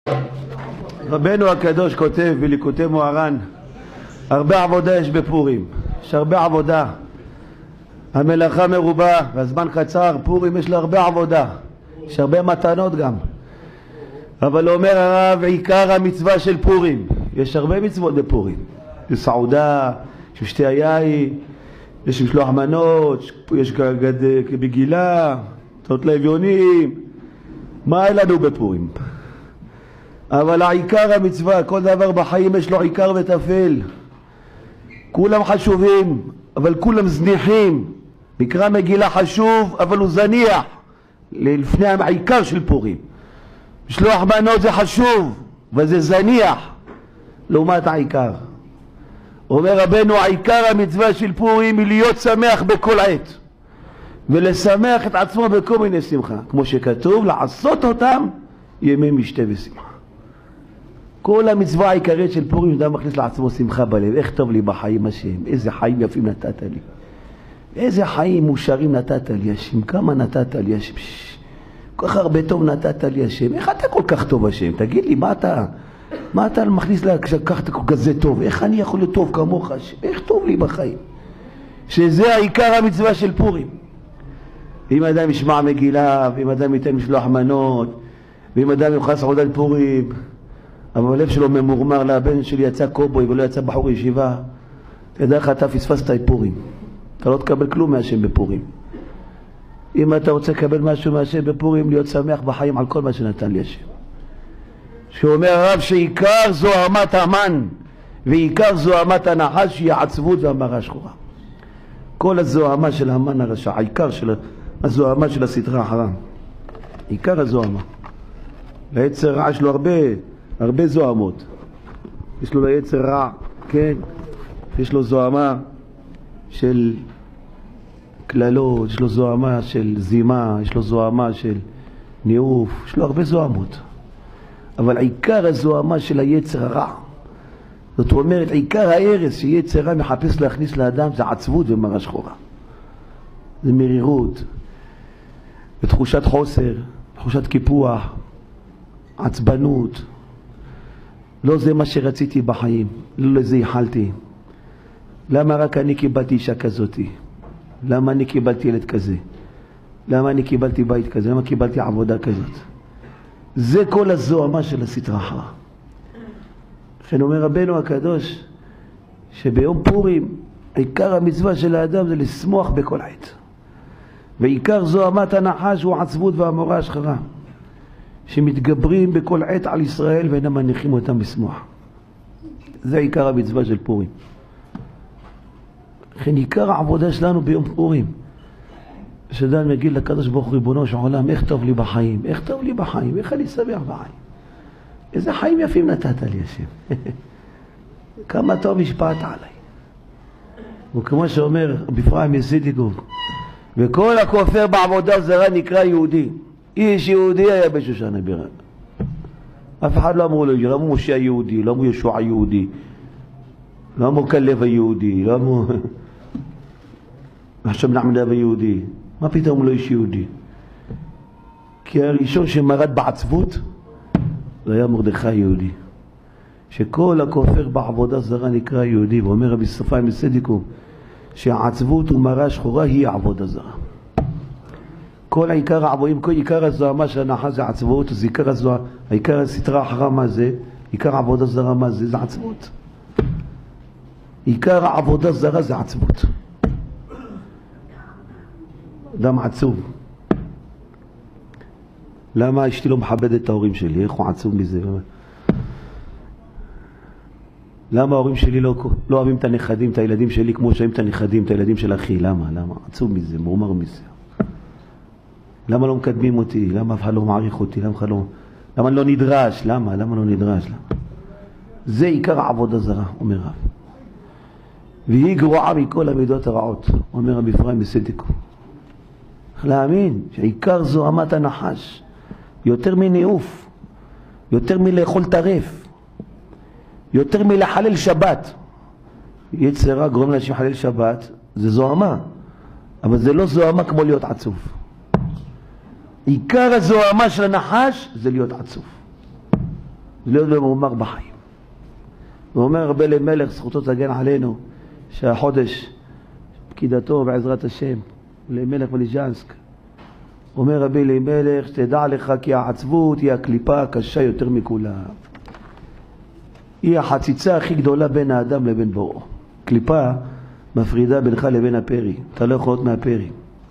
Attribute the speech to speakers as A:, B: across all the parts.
A: רבנו הקדוש כותב בליקוטי מוהר"ן, הרבה עבודה יש בפורים, יש הרבה עבודה, המלאכה מרובה והזמן קצר, פורים יש לו הרבה עבודה, יש הרבה מתנות גם, אבל אומר הרב, עיקר המצווה של פורים, יש הרבה מצוות בפורים, יש סעודה, יש שתי היין, יש משלוח מנות, יש בגילה, תות לאביונים, מה אין לנו בפורים? אבל העיקר המצווה, כל דבר בחיים יש לו עיקר וטפל, כולם חשובים אבל כולם זניחים, מקרא מגילה חשוב אבל הוא זניח לפני העיקר של פורים. משלוח מנות זה חשוב וזה זניח לעומת העיקר. אומר רבנו, העיקר המצווה של פורים היא להיות שמח בכל עת ולשמח את עצמו בכל מיני שמחה, כמו שכתוב, לעשות אותם ימי משתה ושמחה. כל המצווה העיקרית של פורים, אדם מכניס לעצמו שמחה בלב. איך טוב לי בחיים השם, איזה חיים יפים נתת לי, איזה חיים מאושרים נתת לי השם, כמה נתת לי השם, כל כך הרבה טוב נתת לי השם. איך אתה כל כך טוב השם? תגיד לי, מה אתה מכניס לקחת כזה טוב? איך אני יכול להיות טוב כמוך השם? איך טוב לי בחיים? שזה העיקר המצווה של פורים. אם אדם ישמע מגילה, ואם אדם ייתן משלוח מנות, ואם אדם יאכל סעודת פורים, אבל הלב שלו ממורמר, לבן שלי יצא קובוי ולא יצא בחור ישיבה, תדע לך, אתה פספסת את פורים, אתה לא תקבל כלום מהשם בפורים. אם אתה רוצה לקבל משהו מהשם בפורים, להיות שמח בחיים על כל מה שנתן לי השם. שאומר הרב שעיקר זוהמת המן ועיקר זוהמת הנחש היא העצבות והמרה שחורה. כל הזוהמה של המן הרשע, העיקר של הזוהמה של הסטרה החרם, עיקר הזוהמה. ליצר רע יש לו הרבה זוהמות. יש לו ליצר רע, כן, יש לו זוהמה של כללות, יש לו זוהמה של זימה, יש לו זוהמה של ניאוף, יש לו הרבה זוהמות. אבל עיקר הזוהמה של היצר הרע, זאת אומרת, עיקר ההרס שיצר רע מחפש להכניס לאדם, זה עצבות ומרה שחורה. זה מרירות, ותחושת חוסר, תחושת קיפוח, עצבנות. לא זה מה שרציתי בחיים, לא לזה יחלתי. למה רק אני קיבלתי אישה כזאת? למה אני קיבלתי ילד כזה? למה אני קיבלתי בית כזה? למה קיבלתי עבודה כזאת? זה כל הזוהמה של הסטרה החרא. לכן אומר רבנו הקדוש שביום פורים עיקר המצווה של האדם זה לשמוח בכל עת, ועיקר זוהמת הנחש הוא עצבות והמורה השחרה שמתגברים בכל עת על ישראל ואינם מניחים אותם לשמוח. זה עיקר המצווה של פורים. לכן עיקר העבודה שלנו ביום פורים, שדן מגיד לקדוש ברוך הוא, ריבונו של עולם, איך טוב לי בחיים, איך טוב לי בחיים, איך אני שמח בחיים, איזה חיים יפים נתת לי השם, כמה טוב השפעת עליי. וכמו שאומר בפריים יסידיקוב, וכל הכופר בעבודה זרה נקרא יהודי. איש יהודי היה בשושן הבירה, אף אחד לא אמרו לו, לא אמרו משה היהודי, לא אמרו ישוע היהודי, לא אמרו כלב היהודי, לא אמרו עכשיו נעמדה היהודי. מה פתאום לא איש יהודי? כי הראשון שמרד בעצבות זה היה מרדכי יהודי, שכל הכופר בעבודה זרה נקרא יהודי. ואומר רבי ספיים מסדיקו שהעצבות ומרה שחורה היא עבודה זרה. כל העיקר העבודים, כל עיקר הזוהמה של הנחש זה עצבות, אז עיקר הסטרה החרא מה זה? עיקר העבודה זרה מה זה? זה עצבות. עיקר העבודה זרה זה עצבות. אדם עצוב. למה אשתי לא מכבדת את ההורים שלי? איך הוא עצוב מזה? למה ההורים שלי לא אוהבים את הנכדים, את הילדים שלי כמו שאוהבים את הנכדים, את הילדים של אחי? למה? עצוב מזה, מורמר מזה. למה לא מקדמים אותי? למה אף אחד לא מעריך אותי? למה אני לא נדרש? למה לא נדרש? זה עיקר העבודה זרה, אומר רב. והיא גרועה מכל המידות הרעות, אומר רבי אפרים מסדיקו. להאמין שעיקר זוהמת הנחש יותר מניאוף, יותר מלאכול טרף, יותר מלחלל שבת. יצר רע גורם לאנשים לחלל שבת, זה זוהמה, אבל זה לא זוהמה כמו להיות עצוב. עיקר הזוהמה של הנחש זה להיות עצוב. להיות במומר בחיים. הוא אומר רבי אלימלך, זכותו תגן עלינו, שהחודש פקידתו בעזרת השם, אלימלך וליז'נסק, אומר רבי אלימלך, תדע לך כי העצבות היא הקליפה הקשה יותר מכולם. היא החציצה הכי גדולה בין האדם לבין בוראו. קליפה מפרידה בינך לבין הפרי. אתה לא יכול להיות מהפרי.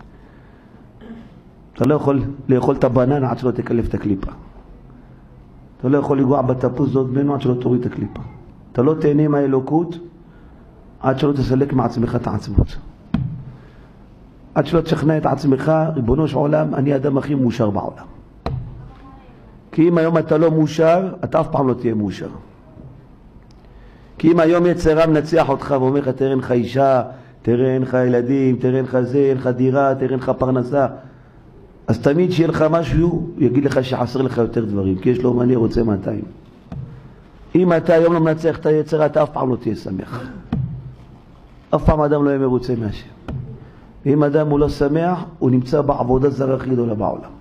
A: אתה לא יכול לאכול את הבננה עד שלא תקלף את הקליפה. אתה לא יכול לגוע בתפוז זאת בנו עד שלא תוריד את הקליפה. אתה לא תהנה מהאלוקות עד שלא תסלק מעצמך את העצמות. עד שלא תשכנע את עצמך, ריבונו של עולם, אני האדם הכי מאושר בעולם. כי אם היום אתה לא מאושר, אתה אף פעם לא תהיה מאושר. כי אם היום יצרה מנצח אותך ואומר לך, תראה לך אישה, תראה לך ילדים, תראה לך זה, אין לך דירה, תראה לך פרנסה, אז תמיד שיהיה לך משהו, הוא יגיד לך שחסר לך יותר דברים, כי יש לו אני רוצה 200. אם אתה היום לא מנצח את היצרה, אתה אף פעם לא תהיה שמח. אף פעם אדם לא יהיה מרוצה מהשם. אם אדם הוא לא שמח, הוא נמצא בעבודה זרה הכי גדולה בעולם.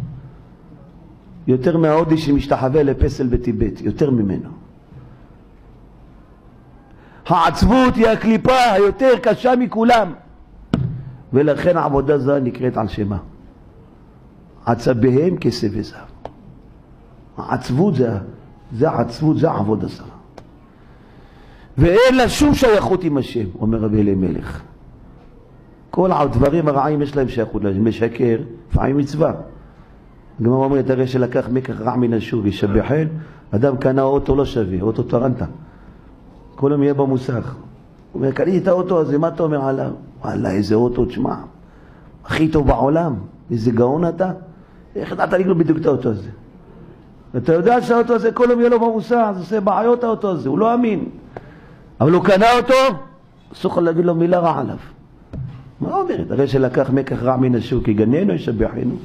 A: יותר מההודי שמשתחווה לפסל בטיבט, יותר ממנו. העצבות היא הקליפה היותר קשה מכולם. ולכן העבודה זרה נקראת על שמה. עצביהם כסף וזהב. העצבות זה העצבות, זה העבודה זרה. ואין לה שום שייכות עם השם, אומר רבי אלימלך. כל הדברים הרעים יש להם שייכות להם. משקר, לפעמים מצווה. הגמרא אומרת, הרי שלקח מקח רע מן השוב, ישבחן, אדם קנה אוטו לא שווה, אוטו טרנטה. כל יום יהיה במוסך. הוא אומר, קניתי את האוטו הזה, מה אתה אומר עליו? וואלה, איזה אוטו, תשמע, הכי טוב בעולם, איזה גאון אתה. איך אתה לקנות בדיוק את האוטו הזה? אתה יודע שהאוטו הזה כל יום יהיה לו במוסך, זה עושה בעיות האוטו הזה, הוא לא אמין. אבל הוא קנה אותו, אסור לך להגיד לו מילה רע עליו. מה אומרת? הרי שלקח מקח רע מן השוק, יגננו, ישבחנו.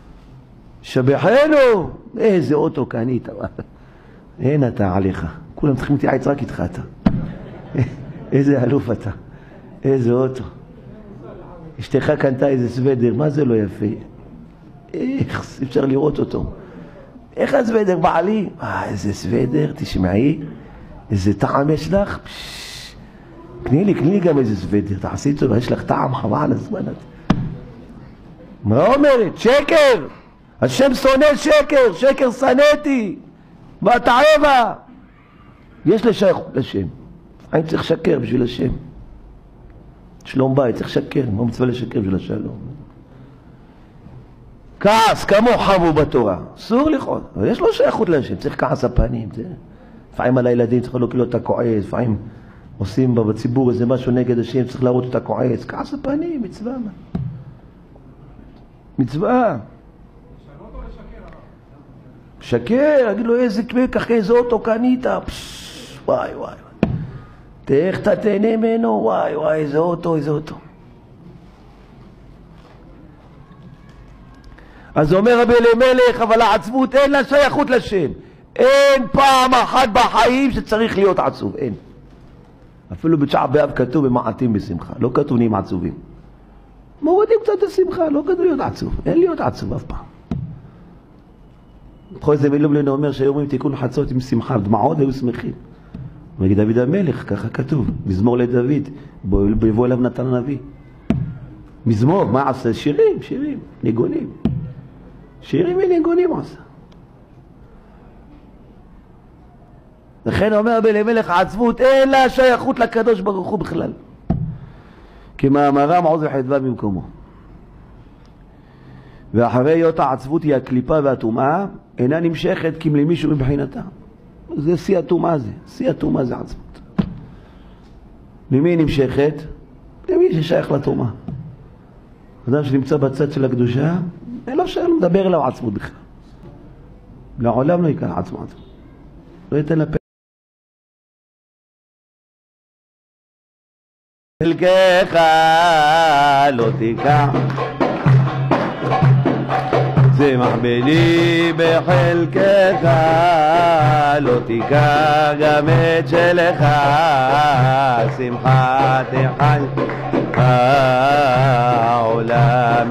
A: שבחנו! איזה אוטו קנית. אין אתה עליך. כולם צריכים להתייעץ רק איתך אתה. איזה אלוף אתה. איזה אוטו. אשתך קנתה איזה סוודר, מה זה לא יפה? איך אפשר לראות אותו? איך הסוודר בעלי? איזה סוודר, תשמעי. איזה טעם יש לך? קני לי גם איזה סוודר, תעשי את זה, יש לך טעם חבל על הזמן הזה. מה אומרת? שקר! השם שונא שקר, שקר שנאתי, ואתעבה. יש לשייכות לשם. אני צריך לשקר בשביל השם. שלום בית, צריך לשקר, מה מצווה לשקר בשביל השלום? כעס, כמו חמו בתורה, אסור לכעוס, אבל יש לו שייכות לשם, צריך כעס הפנים. לפעמים על הילדים צריך לא כאילו אתה כועס, לפעמים עושים בציבור איזה משהו נגד השם, צריך להראות אותה כועס, כעס הפנים, מצווה. מצווה. שקר, אגיד לו איזה ככה איזה אוטו קנית, וואי וואי, איך אתה תהנה ממנו, וואי וואי, איזה אוטו, איזה אוטו. אז אומר רבי אלימלך, אבל העצבות אין לה שייכות לשם. אין פעם אחת בחיים שצריך להיות עצוב, אין. אפילו בתשעה באב כתוב במעטים בשמחה, לא כתוב נהיים עצובים. מורידים קצת השמחה, לא כתוב להיות עצוב, אין להיות עצוב אף פעם. בכל זה מילובלין אומר שהיו אומרים תיקון חצות עם שמחה, דמעות היו שמחים. נגיד דוד המלך, ככה כתוב, מזמור לדוד, ביבוא אליו נתן הנביא. מזמור, מה עשה? שירים, ניגונים. שירים וניגונים עשה. לכן אומר רבי אלימלך, העצבות אין לה שייכות לקדוש ברוך הוא בכלל. כמאמרם עוז וחדווה במקומו. ואחרי היות העצבות היא הקליפה והטומאה, אינה נמשכת כי למישהו מבחינתה. זה שיא הטומאה זה, שיא הטומאה זה עצבות. למי היא נמשכת? למי ששייך לטומאה. אדם שנמצא בצד של הקדושה, אין לו שאלה מדבר אליו עצבות בכלל. לעולם לא יקרא עצמות. לא ייתן לפה. חלקך לא תיקח, צמח בלי בחלקך לא תיקח גם את שלך, שמחה תחל העולם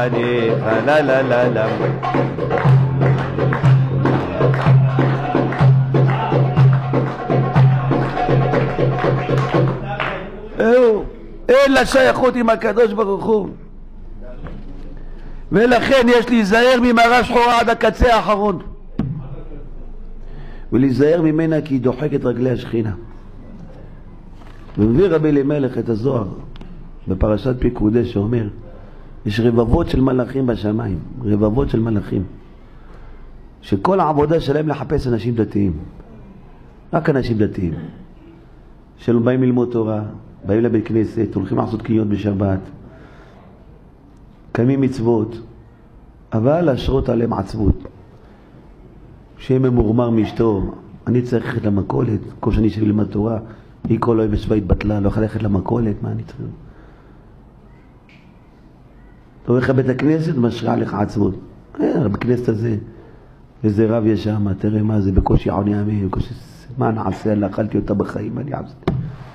A: לפניך, לה לה לה לה. אין לה שייכות עם הקדוש ברוך הוא. ולכן יש להיזהר ממראה שחורה עד הקצה האחרון, ולהיזהר ממנה כי היא דוחקת רגלי השכינה. ומביא רבי אלימלך את הזוהר בפרשת פיקודי שאומר יש רבבות של מלאכים בשמיים, רבבות של מלאכים שכל העבודה שלהם לחפש אנשים דתיים, רק אנשים דתיים שלא באים ללמוד תורה, באים לבית כנסת, הולכים לעשות קניות בשבת, קיימים מצוות, אבל להשרות עליהם עצבות, שיהיה ממורמר מאשתו. אני צריך ללכת למכולת, כל שני שלי ללמד תורה, היא כל אוהב בשווה התבטלה, לא יכול ללכת למכולת, מה אני צריך? אתה הולך לבית הכנסת, משרה לך עצבות. בכנסת הזה, איזה רב יש שם, תראה מה זה, בקושי עוני עמי, בקושי, מה נעשה, לא אכלתי אותה בחיים, אני עשיתי.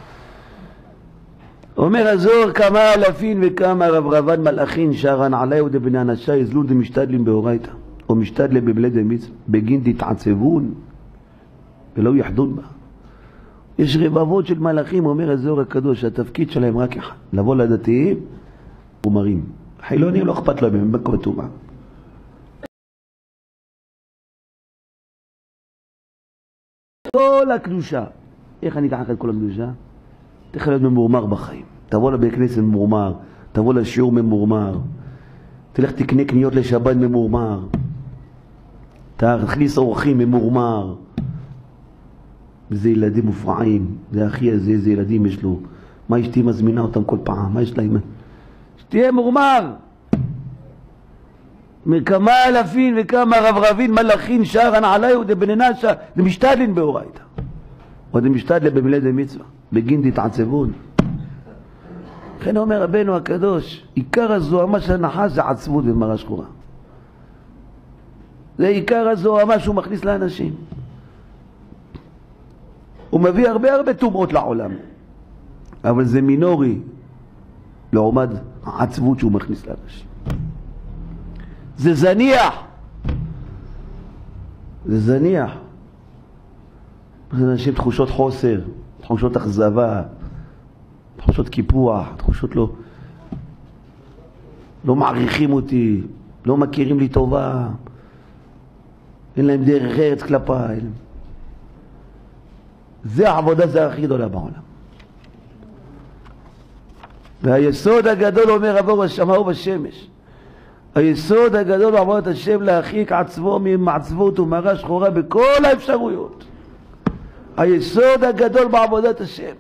A: אומר הזוהר, כמה אלפין וכמה רברבן מלאכין שרן עלי ודבני אנשי יזלו דמשתדלים באורייתא או משתדלה בבלי דמצווה בגין דתעצבון ולא יחדון בה. יש רבבות של מלאכים, אומר הזוהר הקדוש, התפקיד שלהם רק אחד, לבוא לדתיים ומרים. חילונים לא אכפת להם, הם בקו טומאה. כל הקדושה, איך אני אקח את כל הקדושה? תלך להיות ממורמר בחיים, תבוא לבית כנסת ממורמר, תבוא לשיעור ממורמר, תלך תקנה קניות לשבת ממורמר, תכניס אורחים ממורמר. זה ילדים מופרעים, זה אחי הזה, איזה ילדים יש לו, מה אשתי מזמינה אותם כל פעם, מה יש להם? שתהיה מורמר. מכמה אלפין וכמה רברבין מלאכין שרן עלי ודבני אנשי דמשתדלין באורייתא או דמשתדלה בבלי דמצווה בגין דתעצבון. לכן אומר רבנו הקדוש, עיקר הזוהמה של הנחש זה עצבות ומראה שחורה. זה עיקר הזוהמה שהוא מכניס לאנשים. הוא מביא הרבה טומאות לעולם, אבל זה מינורי לעומת העצבות שהוא מכניס לאנשים. זה זניח, זה זניח. זה אנשים תחושות חוסר, תחושות אכזבה, תחושות קיפוח, תחושות לא מעריכים אותי, לא מכירים לי טובה, אין להם דרך ארץ כלפיי. זה העבודה, זה הכי גדולה בעולם. והיסוד הגדול אומר עבור השמיים ובשמש, היסוד הגדול בעבודת השם להרחיק עצמו ממעצבות ומראה שחורה בכל האפשרויות. היסוד הגדול בעבודת השם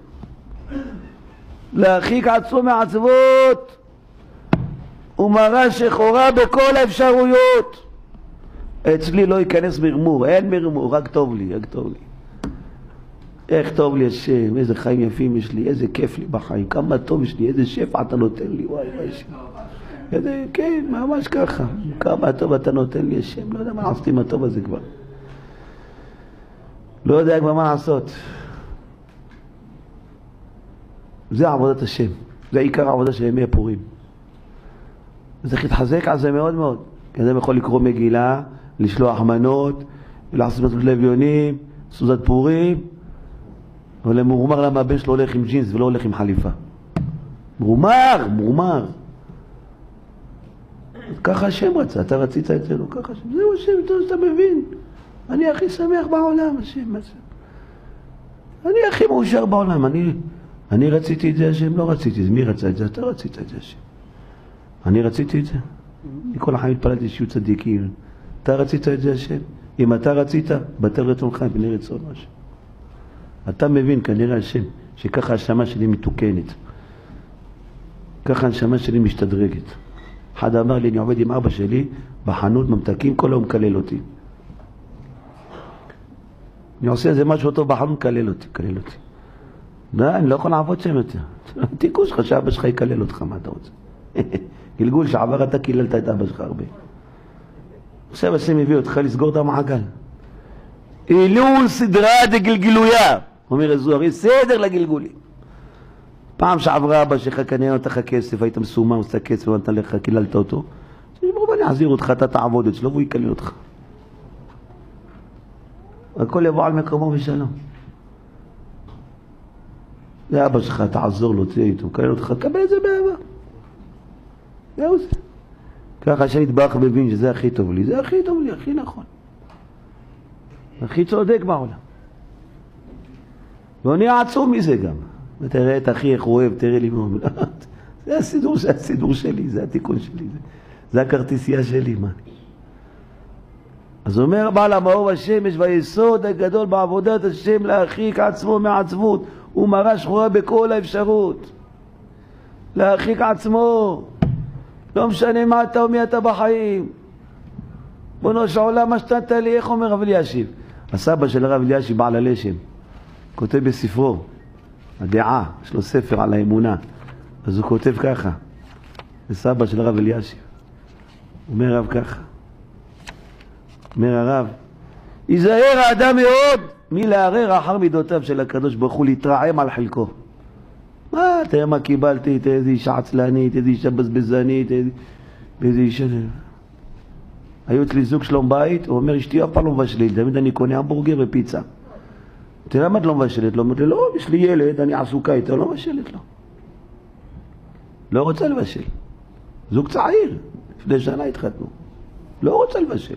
A: להרחיק עצמו מעצבות ומראה שחורה בכל האפשרויות. אצלי לא ייכנס מרמור, אין מרמור, רק טוב לי, רק טוב לי. איך טוב לי השם, איזה חיים יפים יש לי, איזה כיף לי בחיים, כמה טוב יש לי, איזה שפע אתה נותן לי, וואי וואי שם. כן, ממש ככה, כמה טוב אתה נותן לי השם, לא יודע מה עשיתי עם הטוב הזה כבר. לא יודע כבר מה לעשות. זה עבודת השם, זה עיקר העבודה של ימי הפורים. צריך להתחזק על זה מאוד מאוד. אדם יכול לקרוא מגילה, לשלוח מנות, לעשות מנות לביונים, סעודת פורים, אבל מורמר למה הבן שלו הולך עם ג'ינס ולא הולך עם חליפה. מורמר. ככה השם רצה, אתה רצית את זה, לא ככה השם. זהו השם, אתה מבין. אני הכי שמח בעולם, השם. אני הכי מאושר בעולם. אני רציתי את זה, השם, לא רציתי את זה. מי רצה את זה? אתה רצית את זה, השם. אני רציתי את זה. אני כל החיים התפללתי שיהיו צדיקים. אתה רצית את זה, השם. אם אתה רצית, בטל רצונך בני רצון, השם. אתה מבין כנראה, השם, שככה השמה שלי מתוקנת. ככה השמה שלי משתדרגת. אחד אמר לי, אני עובד עם אבא שלי בחנות ממתקים, כל היום מקלל אותי. אני עושה איזה משהו טוב בחנות, מקלל אותי. אני לא יכול לעבוד שם יותר. תיקו שלך שאבא שלך יקלל אותך, מה אתה רוצה? גלגול שעבר אתה קיללת את אבא שלך הרבה. עכשיו השם הביא אותך לסגור את המעגל. אילול סדרה דגלגלויה, אומר הזוהר, סדר לגלגולים. פעם שעברה אבא שלך כנראה נתן לך כסף, היית מסומם, עושה כסף ונתן לך, קיללת אותו. בוא אני אחזיר אותך, אתה תעבוד אצלו והוא יקלל אותך. הכל יבוא על מקומו בשלום. זה אבא שלך, תעזור לו, תהיה איתו, קלל אותך, קבל את זה באהבה. זהו זה. ככה שנתברך מבין שזה הכי טוב לי, זה הכי טוב לי, הכי נכון. הכי צודק בעולם. לא נהיה עצום מזה גם. ותראה את אחי איך הוא אוהב, תראה לי מאוד. זה הסידור שלי, זה התיקון שלי. זה הכרטיסייה שלי, מה? אז אומר בעל המאור השמש, והיסוד הגדול בעבודת השם להרחיק עצמו מעצבות, הוא מראה שחורה בכל האפשרות. להרחיק עצמו. לא משנה מה אתה ומי אתה בחיים. בונו שעולם מה שתת לי, איך אומר רב אלישיב? הסבא של הרב אלישיב, בעל הלשם, כותב בספרו, הדעה, יש לו ספר על האמונה. אז הוא כותב ככה, לסבא של הרב אלישיב. אומר הרב ככה, אומר הרב, ייזהר האדם מאוד מלערער אחר מידותיו של הקדוש ברוך הוא, להתרעם על חלקו. מה, תראה מה קיבלתי, תראה איזה אישה עצלנית, איזה אישה בזבזנית, איזה אישה... היו אצלי זוג שלום בית, הוא אומר, אשתי אף פעם לא מבשלת, תמיד אני קונה המבורגר ופיצה. תראה מה את לא מבשלת? לא אומרת לי, לא, יש לי ילד, אני עסוקה איתה, לא מבשלת לו. לא רוצה לבשל. זוג צעיר, לפני שנה התחתנו. לא רוצה לבשל.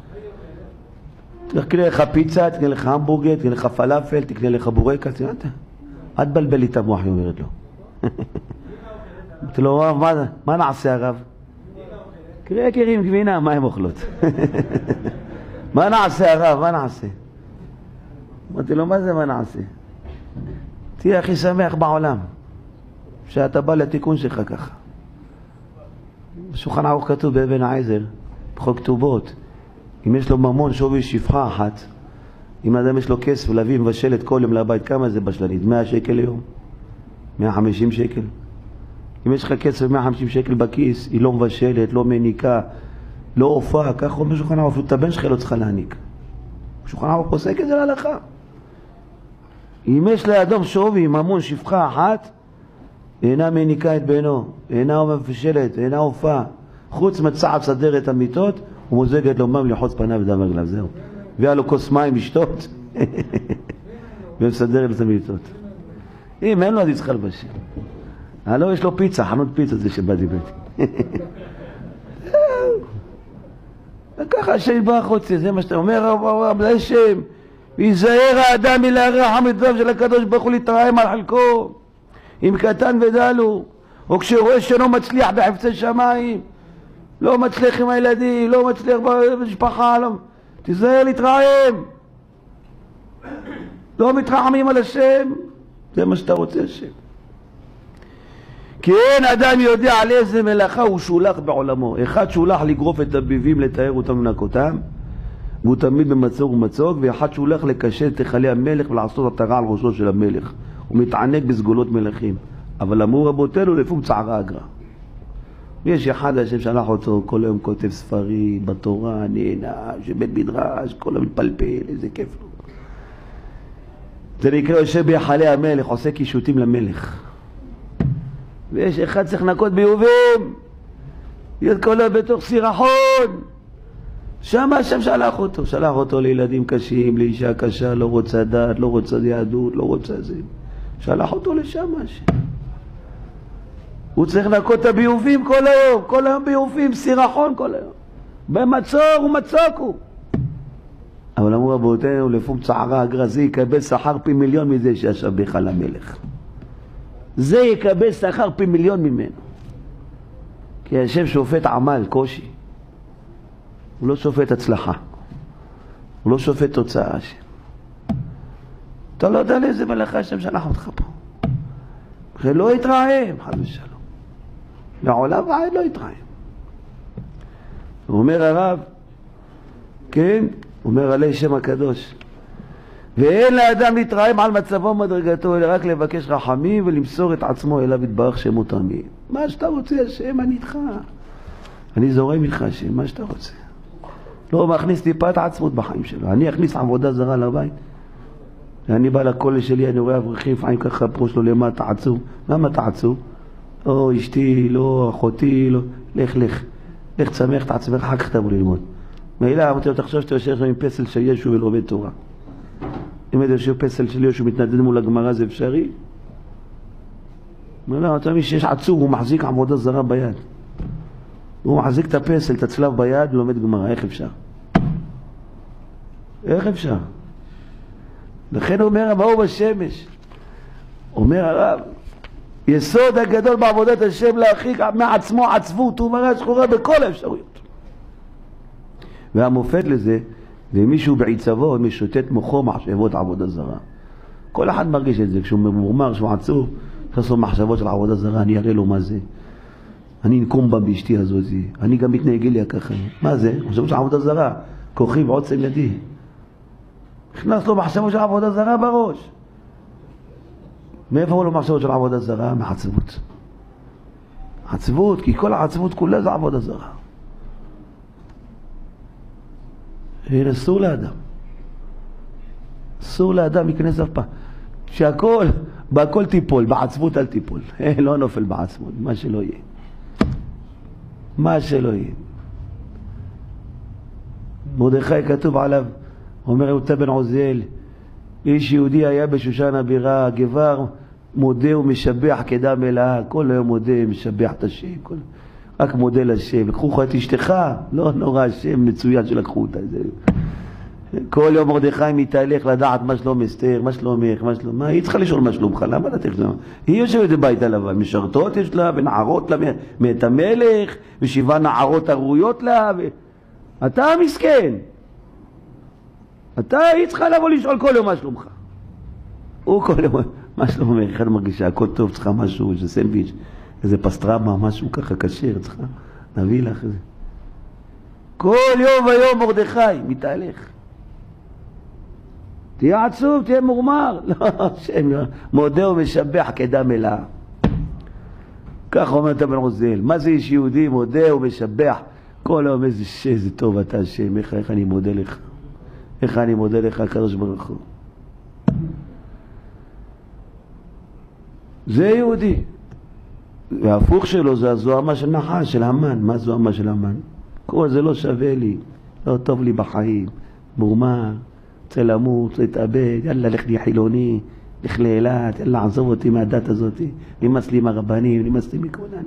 A: תקנה לך פיצה, תקנה לך המבורגר, תקנה לך פלאפל, תקנה לך בורקס, אל תבלבל לי את המוח, היא אומרת לו. אמרתי לו, מה נעשה הרב? קראה קרים גבינה, מה הם אוכלות? מה נעשה הרב? מה נעשה? אמרתי לו, מה זה מה נעשה? תהיה הכי שמח בעולם שאתה בא לתיקון שלך ככה. בשולחן ערוך כתוב באבן העזר, בחוק כתובות, אם יש לו ממון שווי שפחה אחת, אם אדם יש לו כסף להביא מבשלת כל יום לבית, כמה זה בשלנית? 100 שקל ליום? 150 שקל? אם יש לך כסף 150 שקל בכיס, היא לא מבשלת, לא מניקה, לא הופעה, כך אומר שולחן ערוך, את הבן שלך לא צריכה להניק. שולחן ערוך פוסק את זה להלכה. אם יש לאדם שווי ממון שפחה אחת, אינה מניקה את בנו, אינה מבשלת, אינה הופעה, חוץ מצעד סדר את המיטות, הוא מוזגת לו מים לחוץ פניו ודם רגליו, זהו. והיה לו כוס מים לשתות, ומסדר את המיטות. אם אין לו, אז יצחק לבשל. הלא יש לו פיצה, חנות פיצה זה שבא דיברתי. וככה שיבח רוצה, זה מה שאתה אומר, רב לשם, ויזהר האדם מלהרע המדרב של הקדוש ברוך הוא להתרעם על חלקו, אם קטן ודלו, או כשרואה שלא מצליח בחפצי שמיים, לא מצליח עם הילדים, לא מצליח במשפחה, לא... תיזהר להתרעם. לא מתרעמים על השם, זה מה שאתה רוצה השם. כי אין אדם יודע על איזה מלאכה הוא שולח בעולמו. אחד שולח לגרוף את הביבים, לתאר אותם ולנקותם, והוא תמיד במצוג ומצוג, ואחד שולח לקשט את היכלי המלך ולעשות עטרה על ראשו של המלך. הוא מתענג בסגולות מלכים. אבל אמרו רבותינו לפום צערה אגרה. יש אחד השם שלח אותו, כל היום כותב ספרים, בתורה, נהנה, שבית מדרש, כל היום מתפלפל, איזה כיף לו. זה נקרא יושב ביחלי המלך, עושה קישוטים למלך. ויש אחד צריך לנקות ביובים, להיות כל היום בתוך סירחון. שם השם שלח אותו לילדים קשים, לאישה קשה, לא רוצה דת, לא רוצה יהדות, לא רוצה זה. שלח אותו לשם השם. הוא צריך לנקות את הביובים כל היום ביובים, סירחון כל היום. במצור ומצוק הוא. אבל אמרו רבותינו, לפום צערה אגרה, יקבל שכר פי מיליון מזה שישב בהיכל המלך. זה יקבל שכר פי מיליון ממנו. כי השם שופט עמל, קושי. הוא לא שופט הצלחה. הוא לא שופט תוצאה השם. אתה לא יודע לאיזה מלאכה השם שלח אותך פה. ולא יתרעם, חד ושלום. לעולם ועד לא יתרעם. הוא אומר הרב, כן, הוא אומר עלי שם הקדוש, ואין לאדם להתרעם על מצבו ומדרגתו, אלא רק לבקש רחמים ולמסור את עצמו אליו יתברך שמו תמיד. מה שאתה רוצה השם, אני איתך. אני זורם איתך השם, מה שאתה רוצה. לא מכניס טיפת עצמות בחיים שלו. אני אכניס עבודה זרה לבית. אני בא לקול שלי, אני רואה אברכים, לפעמים ככה פרוש לו למטה עצוב. למה אתה עצוב? או אשתי, לא אחותי, לא. לך צמח את עצמך, אחר כך תבוא ללמוד. מעילה, אמרתי לו, תחשוב שאתה יושב עם פסל של ישו ולומד תורה. אם אתה יושב פסל של ישו מתנדד מול הגמרא, זה אפשרי? אומר לו, אתה מבין שיש עצור, הוא מחזיק עבודה זרה ביד. הוא מחזיק את הפסל, את הצלב ביד, ולומד גמרא. איך אפשר? איך אפשר? לכן הוא אומר, המאור בשמש. אומר הרב, יסוד הגדול בעבודת השם להרחיק מעצמו עצבות ומראה שחורה בכל האפשרויות. והמופת לזה, ומישהו בעיצבו משוטט מוחו מחשבות עבודה זרה. כל אחד מרגיש את זה, כשהוא ממורמר, כשהוא עצוב, לעשות מחשבות של עבודה זרה, אני אראה לו מה זה. אני אנקום בה באשתי הזאת, אני גם מתנהג אליה ככה. מה זה? מחשבות של עבודה זרה, כוחי ועוצם ידי. נכנס לו מחשבות של עבודה זרה בראש. מאיפה הוא לו מחשבות של עבודה זרה? מעצבות. עצבות, כי כל העצבות כולה זה עבודה זרה. אסור לאדם. אסור לאדם להיכנס אף פעם. שהכל, בהכל טיפול, בעצבות אל טיפול. לא נופל בעצבות, מה שלא יהיה. מה שלא יהיה. מרדכי כתוב עליו, אומר יהודה בן עוזיאל, איש יהודי היה בשושן הבירה, גבר מודה ומשבח כדם מלאה, כל היום מודה ומשבח את השם, רק מודה לשם. לקחו לך את אשתך, לא נורא, השם מצוין שלקחו אותה. כל יום מרדכי מתהלך לדעת מה שלום אסתר, מה שלומך, מה שלום, מה? היא צריכה לשאול מה שלומך, למה אתה תכף? היא יושבת בבית הלבן, משרתות יש לה, ונערות לה מאת המלך, ושבעה נערות הראויות לה, אתה מסכן. היא צריכה לבוא לשאול כל יום מה שלומך. הוא כל יום, מה שלומך? אחד מרגישה, הכל טוב, צריכה משהו, איזה סנדוויץ', איזה פסטרמה, משהו ככה קשר, צריכה, נביא לך איזה. כל יום ויום מרדכי מתהלך. תהיה עצוב, תהיה מורמר. לא, השם מודה ומשבח כדם מלאה. כך אומר בן עוזיאל. מה זה איש יהודי? מודה ומשבח. כל היום איזה טוב אתה השם, איך אני מודה לך. איך אני מודה לך, הקדוש ברוך הוא. זה יהודי. וההפוך שלו זה הזוהמה של נחש, של המן. מה זוהמה של המן? כל זה לא שווה לי, לא טוב לי בחיים. מורמר. רוצה למות, להתאבד, יאללה, לך לי חילוני, לך לאילת, יאללה, עזוב אותי מהדת הזאת, נמאס לי מהרבנים, נמאס לי מכולנו.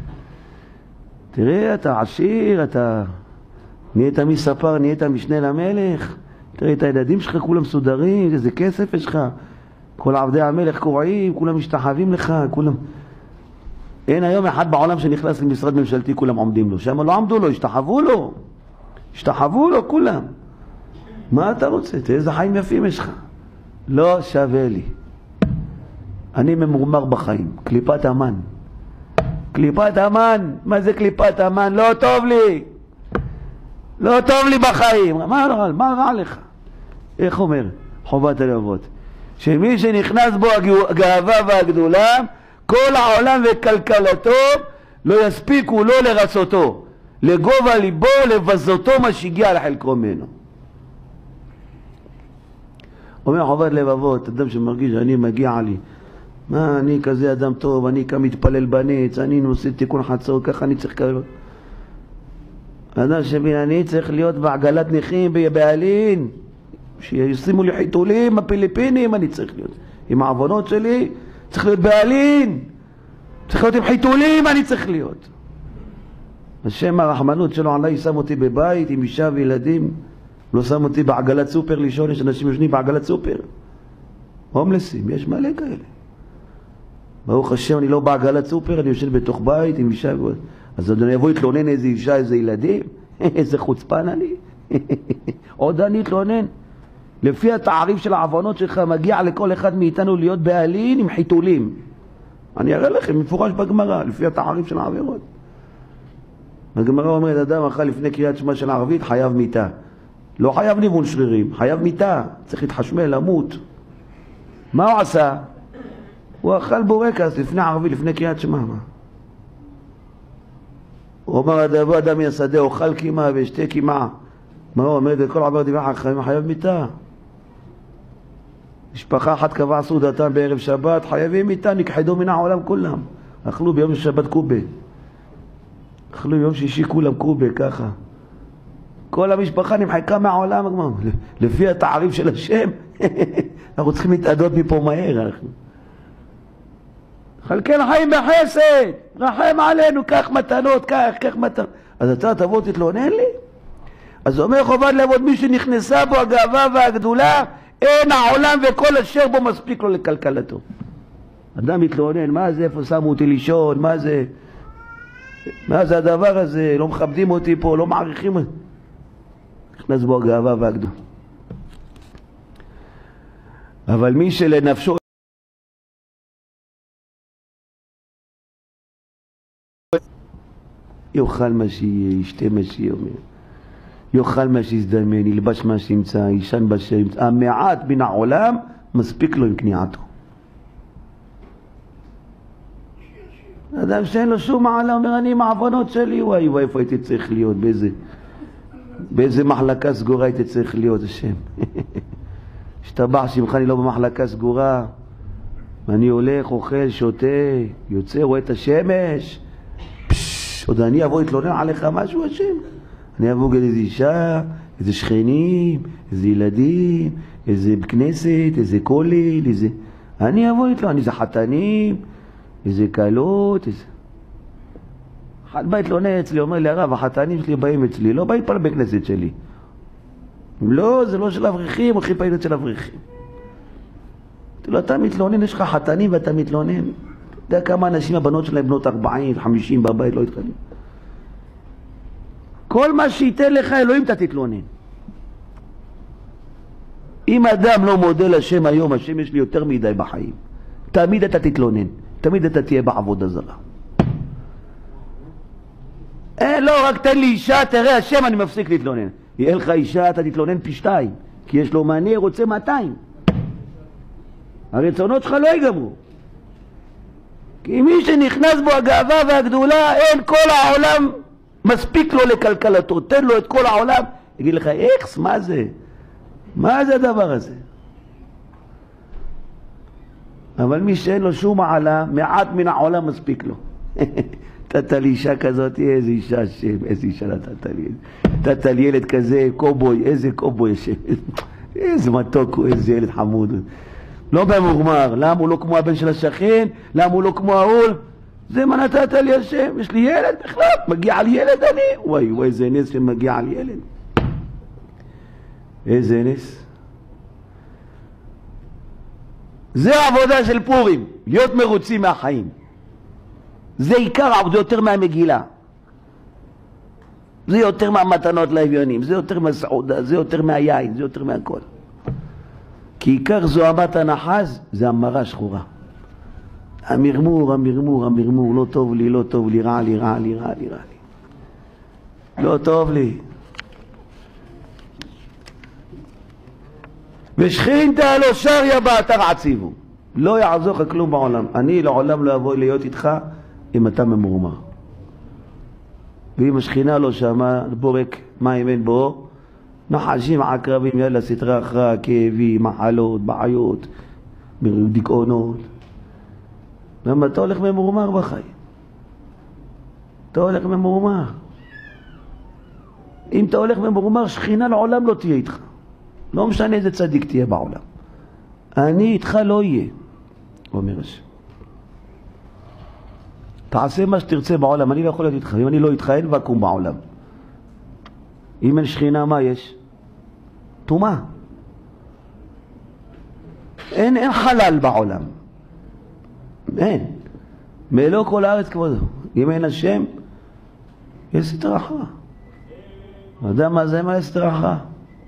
A: תראה, אתה עשיר, אתה נהיית מספר, נהיית משנה למלך, תראה את הילדים שלך, כולם מסודרים, איזה כסף יש לך, כל עבדי המלך קוראים, כולם משתחווים לך, כולם... אין היום אחד בעולם שנכנס למשרד ממשלתי, כולם עומדים לו, שם לא עמדו לו, השתחוו לו כולם. מה אתה רוצה? תראה איזה חיים יפים יש לך. לא שווה לי. אני ממורמר בחיים. קליפת המן. קליפת המן. מה זה קליפת המן? לא טוב לי. לא טוב לי בחיים. מה רע לך? איך אומר חובת הלבבות? שמי שנכנס בו הגאווה והגדולה, כל העולם וכלכלתו לא יספיקו לא לרצותו. לגובה ליבו לבזותו מה שהגיע לחלקו ממנו. אומר חובת לבבות, אדם שמרגיש שאני מגיע לי, מה, אני כזה אדם טוב, אני כאן מתפלל בנץ, אני נושא תיקון חצות, ככה אני צריך כאלה. אדם שמבין, אני צריך להיות בעגלת נכים בעלין, שישימו לי חיתולים, הפיליפינים, אני צריך להיות. עם העוונות שלי, צריך להיות בעלין. צריך להיות עם חיתולים, אני צריך להיות. השם הרחמנות שלו עליי שם אותי בבית עם אישה וילדים, לא שם אותי בעגלת סופר לישון, יש אנשים יושנים בעגלת סופר. הומלסים, יש מלא כאלה. ברוך השם, אני לא בעגלת סופר, אני יושן בתוך בית עם אישה. אז אדוני יבוא להתלונן איזה אישה, איזה ילדים, איזה חוצפן אני. עוד אני אתלונן. לפי התעריף של העוונות שלך, מגיע לכל אחד מאיתנו להיות בעלין עם חיתולים. אני אראה לכם, מפורש בגמרא, לפי התעריף של העבירות. הגמרא אומרת, אדם אכל לפני קריאת שמע של ערבית, חייב מיתה. לא חייב ניוון שרירים, חייב מיתה, צריך להתחשמל, למות. מה הוא עשה? הוא אכל בורקס לפני ערבי, לפני קריאת שמע. הוא אומר, אבוא אדם מן השדה, אוכל קימה ושתה קימה. מה הוא אומר? כל עבר דברי חיים, חייב מיתה. משפחה אחת קבעה סעודתם בערב שבת, חייבים מיתה, נכחדו מן העולם כולם. אכלו ביום שבת קובה. אכלו ביום שישי כולם קובה, ככה. כל המשפחה נמחקה מהעולם, לפי התעריף של השם. אנחנו צריכים להתעדות מפה מהר. חלקנו חיים בחסד, רחם עלינו, קח מתנות, קח מתנות. אז אתה תבוא תתלונן לי? אז אומר חובת לעבוד, מי שנכנסה בו הגאווה והגדולה, אין העולם וכל אשר בו מספיק לו לכלכלתו. אדם מתלונן, מה זה, איפה שמו אותי לישון, מה זה הדבר הזה, לא מכבדים אותי פה, לא מעריכים אותי. נכנס בו הגאווה והגדולה. אבל מי שלנפשו יאכל מה שיהיה, ישתה מה שיהיה, יאכל מה שיזדמן, ילבש מה שימצא, ישן בשם, המעט מן העולם מספיק לו עם קניעתו. אדם שאין לו שום מעלה אומר, אני עם העוונות שלי, וואי, איפה הייתי צריך להיות, באיזה מחלקה סגורה הייתי צריך להיות, השם. השתבח שמך, אני לא במחלקה סגורה, ואני הולך, אוכל, שותה, יוצא, רואה את השמש, עוד אני אבוא להתלונן עליך משהו, השם. אני אבוא גם איזה אישה, איזה שכנים, איזה ילדים, איזה כנסת, איזה כולל, איזה... אני אבוא להתלונן, איזה חתנים, איזה קלות, איזה... אחד בא להתלונן אצלי, אומר לי, הרב, החתנים שלי באים אצלי, לא באים פה בכנסת שלי. לא, זה לא של אברכים, הולכים פעילות של אברכים. תראו, אתה מתלונן, יש לך חתנים ואתה מתלונן. אתה יודע כמה אנשים, הבנות שלהם בנות 40, 50 בבית, לא התחלים. כל מה שייתן לך אלוהים אתה תתלונן. אם אדם לא מודה לשם היום, השם יש לי יותר מדי בחיים, תמיד אתה תתלונן, תמיד אתה תהיה בעבודה זרה. לא, רק תן לי אישה, תראה השם, אני מפסיק להתלונן. יהיה לך אישה, אתה תתלונן פי 2, כי יש לו מענה, רוצה 200. הרצונות שלך לא ייגמרו. כי מי שנכנס בו הגאווה והגדולה, אין כל העולם מספיק לו לכלכלתו, תן לו את כל העולם, יגיד לך, איך, מה זה? מה זה הדבר הזה? אבל מי שאין לו שום מעלה, מעט מן העולם מספיק לו. נתת לי אישה כזאת, איזה אישה השם, איזה אישה נתת לי. נתת לי ילד כזה, קובוי, איזה קובוי השם. איזה מתוק הוא, איזה ילד חמוד. לא במוגמר, למה הוא לא כמו הבן של השכן, למה הוא לא כמו ההול? זה מה נתת לי השם, יש לי ילד בכלל, מגיע על ילד אני. וואי, איזה נס שמגיע על ילד. איזה נס. זה העבודה של פורים, להיות מרוצים מהחיים. זה עיקר העבודה, יותר מהמגילה. זה יותר מהמתנות לאביונים, זה יותר מהסעודה, זה יותר מהיין, זה יותר מהכל. כי עיקר זוהמת הנחש זה המרה שחורה. המרמור, לא טוב לי, לא טוב לי, רע לי, רע לי, רע לי, רע לי. לא טוב לי. ושכינתה לא שריה באתר עציבו. לא יעזור לך כלום בעולם. אני לעולם לא אבוא להיות איתך אם אתה ממורמר. ואם השכינה לא שמה, בורק מים אין בו, נחשים, עקרבים, יאללה, סתרה אחרה, כאבים, מחלות, בעיות, דיכאונות. למה אתה הולך ממורמר בחיים? אתה הולך ממורמר. אם אתה הולך ממורמר, שכינה לעולם לא תהיה איתך. לא משנה איזה צדיק תהיה בעולם. אני איתך לא יהיה, אומר השם. תעשה מה שתרצה בעולם, אני לא יכול להיות איתך. אם אני לא איתך, אין וקום בעולם. אם אין שכינה, מה יש? תומה. אין חלל בעולם. אין. מלוא כל הארץ כבודו. אם אין השם, יש סתרה אחרה. אתה יודע מה זה? מה יש סתרה אחרה?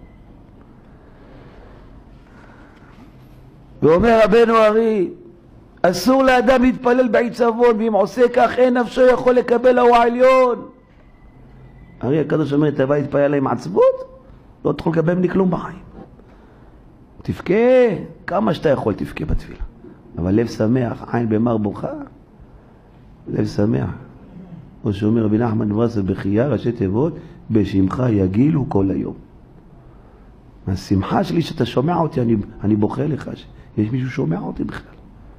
A: ואומר רבנו ארי, אסור לאדם להתפלל בעיצבון, ואם עושה כך אין נפשו יכול לקבל ההוא העליון. הרי הקדוש אומר, אתה בא להתפלל עם עצבות, לא תוכל לקבל ממני כלום בחיים. תבכה, כמה שאתה יכול תבכה בתפילה. אבל לב שמח, עין במר בוכה, לב שמח. כמו שאומר רבי נחמן מברסלב בחייה, ראשי תיבות, בשמך יגילו כל היום. השמחה שלי שאתה שומע אותי, אני בוכה לך, יש מישהו שומע אותי בכלל.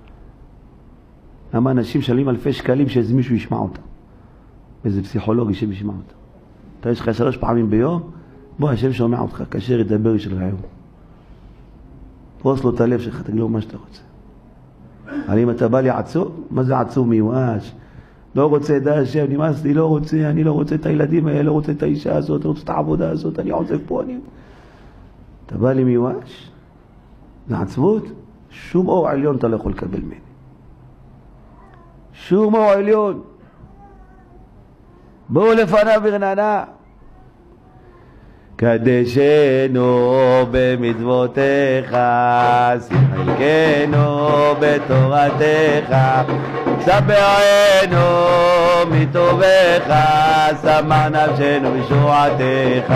A: למה אנשים שלמים אלפי שקלים שאיזה מישהו ישמע אותם? איזה פסיכולוג ישב ישמע אותם. אתה יש לך 3 פעמים ביום, בוא, השם שומע אותך, כאשר ידבר שלך היום. פרוס לו את הלב שלך, תגיד לו מה שאתה רוצה. אבל אם אתה בא לי עצוב, מה זה עצוב מיואש? לא רוצה את השם, נמאס לי, לא רוצה, אני לא רוצה את הילדים האלה, לא רוצה את האישה הזאת, לא רוצה את העבודה הזאת, אני עוזב פה, אתה בא לי מיואש? זה עצבות? שום אור עליון אתה לא יכול לקבל ממני. שום אור עליון. בואו לפניו ברננה. קדשנו במצוותיך, שים חלקנו בתורתך, ספרנו מטובך, שמח נפשנו בישועתך.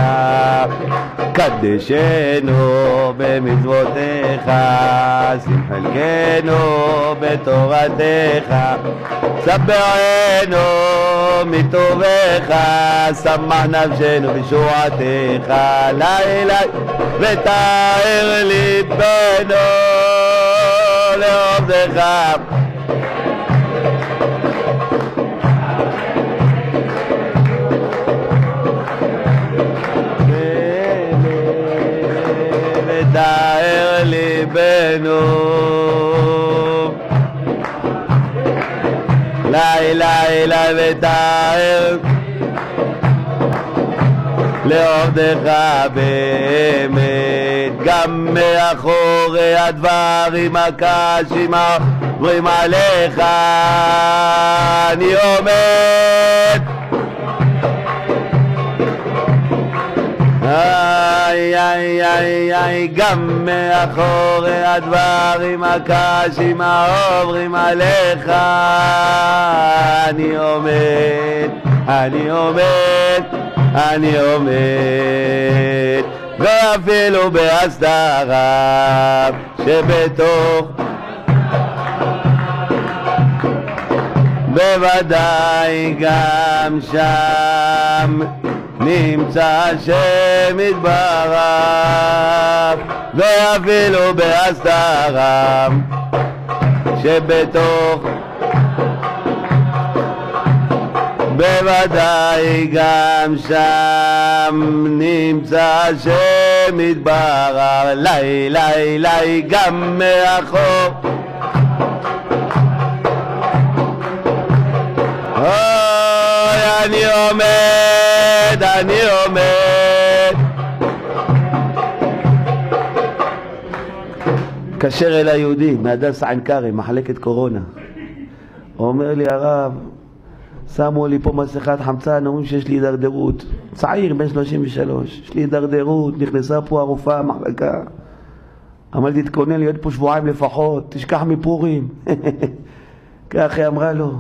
A: קדשנו במצוותיך, שים חלקנו בתורתך, ספרנו מטובך, שמח נפשנו בישועתך. לילה ותאר ליבנו לעובדך. ותאר ליבנו לילה ותאר לעובדך באמת, גם מאחורי הדברים הקשים העוברים עליך אני עומד. גם מאחורי הדברים הקשים העוברים עליך אני עומד, אני עומד, אני עומד, ואפילו בהסתרה שבתוך בוודאי גם שם נמצא השם יתברך, ואפילו בהסתרה שבתוך בוודאי גם שם נמצא השם יתברך. לילה גם מאחור אני עומד, אני עומד. קשר אל היהודי מהדסה עין כרם, מחלקת קורונה, אומר לי הרב, שמו לי פה מסכת חמצן, אומרים שיש לי הידרדרות. צעיר, בן 33, יש לי הידרדרות, נכנסה פה הרופאה המחלקה. אמרתי, תתכונן להיות פה שבועיים לפחות, תשכח מפורים. כך היא אמרה לו.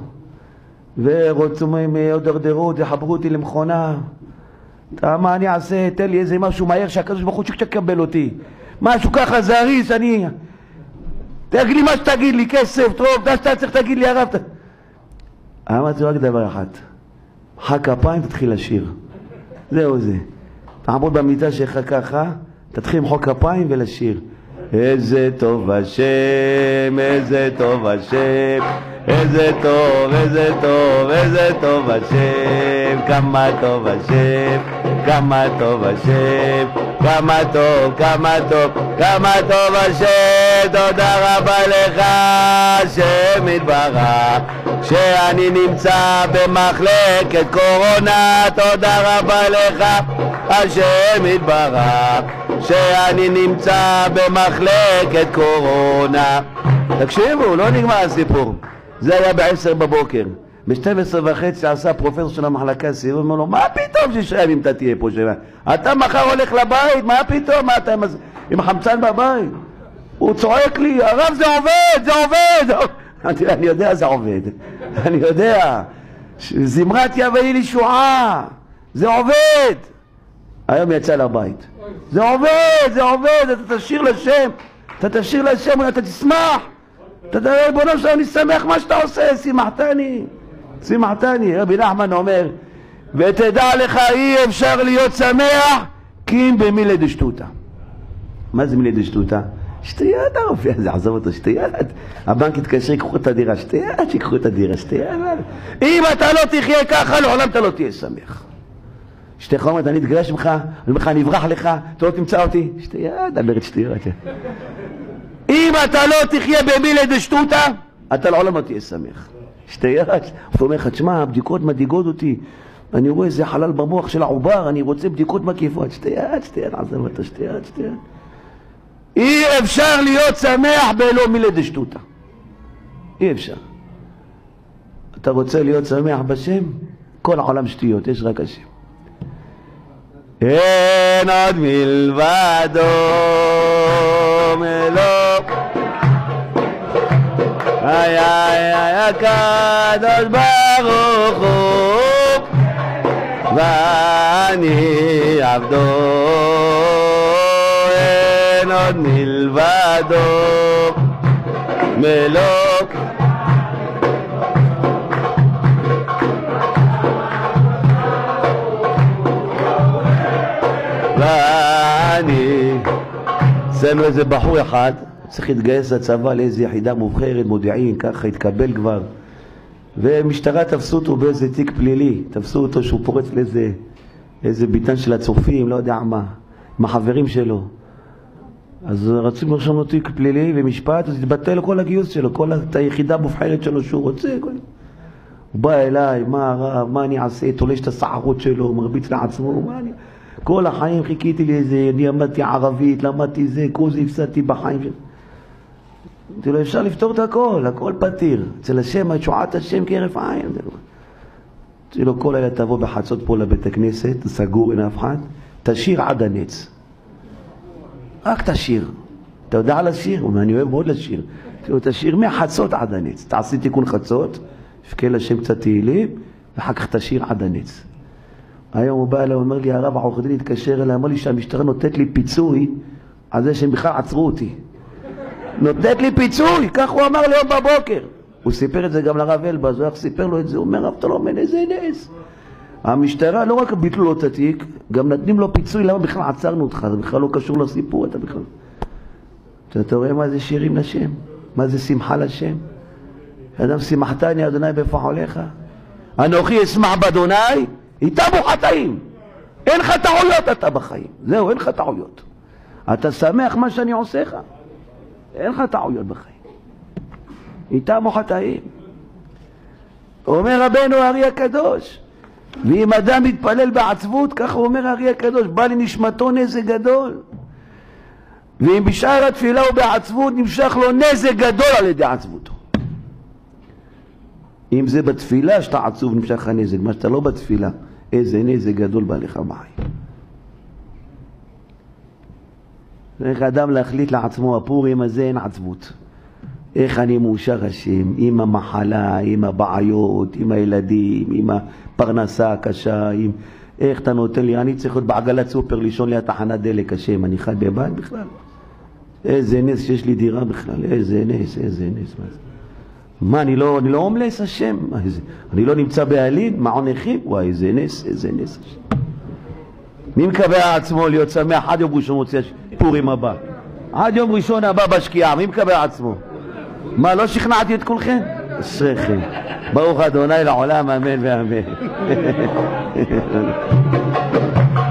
A: ורוצים הידרדרות, יחברו אותי למכונה. מה אני אעשה? תן לי איזה משהו מהר שהקדוש ברוך הוא שתקבל אותי. משהו ככה זריז, אני... תגיד לי מה שתגיד לי, כסף, טוב, שאתה צריך תגיד לי הרב. אמרתי רק דבר אחד, מחא כפיים, תתחיל לשיר. זהו זה. תעמוד במיטה שלך ככה, תתחיל למחוא כפיים ולשיר. איזה טוב השם, איזה טוב השם, איזה טוב, איזה טוב, איזה טוב השם, כמה טוב השם, כמה טוב השם, כמה טוב, כמה טוב, כמה טוב השם. תודה רבה לך השם יתברך שאני נמצא במחלקת קורונה. תודה רבה לך השם יתברך שאני נמצא במחלקת קורונה. תקשיבו, לא נגמר הסיפור. זה היה ב10 בבוקר. ב12:30 עשה פרופסור של המחלקה סיבוב, אומר לו, מה פתאום 6 ימים אתה תהיה פה שבע? אתה מחר הולך לבית, מה פתאום? מה אתה עם חמצן בבית? הוא צועק לי, הרב זה עובד, זה עובד. אני יודע זה עובד, אני יודע. זמרת יביא לי שועה, זה עובד. היום יצא לבית. זה עובד, זה עובד, אתה תשאיר לשם, אתה תשאיר לשם, אתה תשמח. אתה יודע, בוא נושא, אני שמח מה שאתה עושה, שימחתני. שימחתני. רבי נחמן אומר, ותדע לך אי אפשר להיות שמח, כי אם במילי דשטותה. מה זה מילי דשטותה? שטויות הרופא הזה, עזוב אותו, שטויות. הבנק יתקשר, ייקחו את הדירה, שטויות, שיקחו את הדירה, שטויות. אם אתה לא תחיה ככה, לעולם אתה לא תהיה שמח. שתיך אומרת, אני אתגרש ממך, אני אומר לך, אני אברח לך, אתה לא תמצא אותי. שטויות, דברת שטויות. אם אם אתה לא תחיה במילי דשטותא, אתה לעולם לא תהיה שמח. שתהיה, הוא אומר לך, תשמע, הבדיקות מדאיגות אותי, אני רואה איזה חלל במוח של העובר, אני רוצה בדיקות מקיפות. שתהיה, עזב אתה, שתהיה. אי אפשר להיות שמח בלא מילי דשטותא. אי אפשר. אתה רוצה להיות שמח בשם? כל העולם שטויות, יש רק השם. אין עוד מלבדו מלוק, איי הקדוש ברוך הוא, ואני עבדו, אין עוד מלבדו מלוק. ואני, אצלנו איזה בחור אחד, צריך להתגייס לצבא לאיזו יחידה מובחרת, מודיעין, ככה התקבל כבר, ומשטרה תפסו אותו באיזה תיק פלילי, תפסו אותו שהוא פורץ לאיזה ביתן של הצופים, לא יודע מה, עם החברים שלו. אז רצו לרשום לו תיק פלילי ומשפט, אז התבטל כל הגיוס שלו, כל היחידה מובחרת שלו שהוא רוצה. הוא בא אליי, מה הרב, מה אני אעשה, תולש את הסערות שלו, מרביץ לעצמו, מה אני... כל החיים חיכיתי לאיזה, אני למדתי ערבית, למדתי זה, כל זה הפסדתי בחיים. אמרתי לו, אפשר לפתור את הכל פתיר. אצל השם, תשועת השם כהרף עין. אמרתי לו, כל אלה תבוא בחצות פה לבית הכנסת, סגור, אין אף אחד, תשיר עד הנץ. רק תשיר. אתה יודע על השיר? אני אוהב מאוד לשיר. אמרתי לו, תשיר מהחצות עד הנץ. תעשי תיקון חצות, תפקה לשם קצת תהילים, ואחר כך תשיר עד הנץ. היום הוא בא אליי, הוא אומר לי, הרב העורך דין התקשר אליי, אמר לי שהמשטרה נותנת לי פיצוי על זה שהם בכלל עצרו אותי. נותנת לי פיצוי, כך הוא אמר לי יום בבוקר. הוא סיפר את זה גם לרב אלבז, הוא סיפר לו את זה, הוא אומר, רב, אתה לא מבין איזה נס. המשטרה לא רק ביטלו לו את התיק, גם נתנים לו פיצוי, למה בכלל עצרנו אותך, זה בכלל לא קשור לסיפור, אתה בכלל. אתה רואה מה זה שירים לשם? מה זה שמחה לשם? אדם שמחתני אדוני בפועליך. אנוכי אשמח באדוני, איתמו חטאים. אין לך טעויות אתה בחיים. זהו, אין לך טעויות. אתה שמח מה שאני עושה לך. אין לך טעויות בחיים. איתמו חטאים. אומר רבנו הארי הקדוש, ואם אדם מתפלל בעצבות, ככה אומר הארי הקדוש, בא לנשמתו נזק גדול. ואם בשאר התפילה הוא בעצבות, נמשך לו נזק גדול על ידי עצבותו. אם זה בתפילה שאתה עצוב נמשך הנזק, מה שאתה לא בתפילה, איזה נזק גדול בא לך בחיים. צריך אדם להחליט לעצמו, הפורים הזה אין עצבות. איך אני מאושר השם, עם המחלה, עם הבעיות, עם הילדים, עם הפרנסה הקשה, איך אתה נותן לי, אני צריך להיות בעגלת סופר לישון לי התחנת דלק השם, אני חי בבית בכלל. איזה נס שיש לי דירה בכלל, איזה נס. מה, אני לא הומלס השם? אני לא נמצא בעלין, מעון נכים? וואי, איזה נס השם. מי מקבע עצמו להיות שמח עד יום ראשון מוציא פורים הבא? עד יום ראשון הבא בשקיעה, מי מקבע עצמו? מה, לא שכנעתי את כולכם? אשריכם. ברוך אדוני לעולם, אמן ואמן.